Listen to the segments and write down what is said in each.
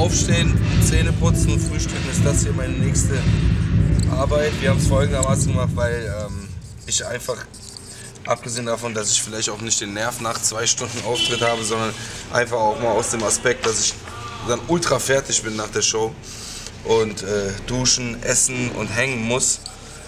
Aufstehen, Zähne putzen und frühstücken ist das hier meine nächste Arbeit. Wir haben es folgendermaßen gemacht, weil ich einfach, abgesehen davon, dass ich vielleicht auch nicht den Nerv nach 2 Stunden Auftritt habe, sondern einfach auch mal aus dem Aspekt, dass ich dann ultra fertig bin nach der Show und duschen, essen und hängen muss.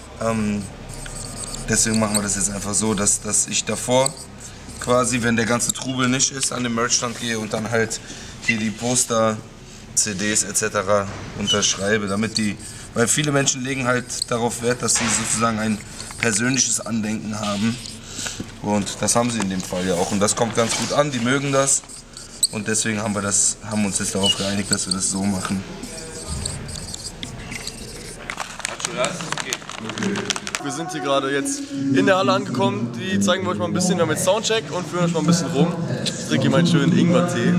Deswegen machen wir das jetzt einfach so, dass ich davor quasi, wenn der ganze Trubel nicht ist, an den Merchstand gehe und dann halt hier die Poster, CDs etc. unterschreibe, weil viele Menschen legen halt darauf Wert, dass sie sozusagen ein persönliches Andenken haben und das haben sie in dem Fall ja auch und das kommt ganz gut an, die mögen das und deswegen haben wir uns jetzt darauf geeinigt, dass wir das so machen. Wir sind hier gerade jetzt in der Halle angekommen, die zeigen wir euch mal ein bisschen, wir haben jetzt Soundcheck und führen euch mal ein bisschen rum. Ich trinke hier meinen schönen Ingwer-Tee.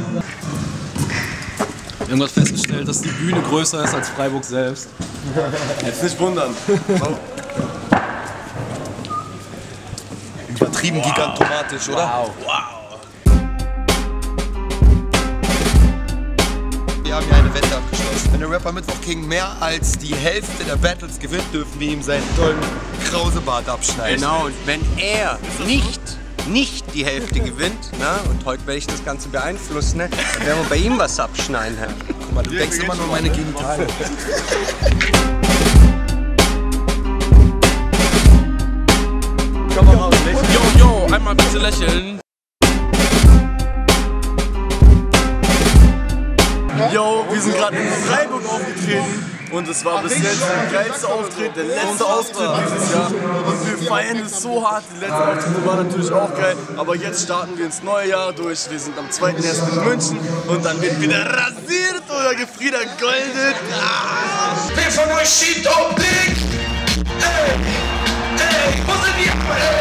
Wir haben gerade festgestellt, dass die Bühne größer ist als Freiburg selbst. Jetzt nicht wundern. Übertrieben gigantomatisch, oder? Wow. Wir haben hier eine Wette abgeschlossen. Wenn der Rapper Mittwoch King mehr als die Hälfte der Battles gewinnt, dürfen wir ihm seinen tollen Krausebart abschneiden. Genau, und wenn er nicht die Hälfte gewinnt, ne, und heute werde ich das Ganze beeinflussen, ne, dann werden wir bei ihm was abschneiden. Guck mal, du denkst immer nur meine Genitalien. Yo, einmal bitte lächeln. Yo, wir sind gerade in Freiburg aufgetreten und es war bis jetzt der geilste Auftritt, der letzte Auftritt dieses Jahr und wir feiern es so hart. Die letzten Auftritte waren natürlich auch geil, aber jetzt starten wir ins neue Jahr durch. Wir sind am 2.1. in München und dann wird wieder rasiert oder gefriedergoldet. Wer von euch schiebt auf Blick? Ey, wo sind die?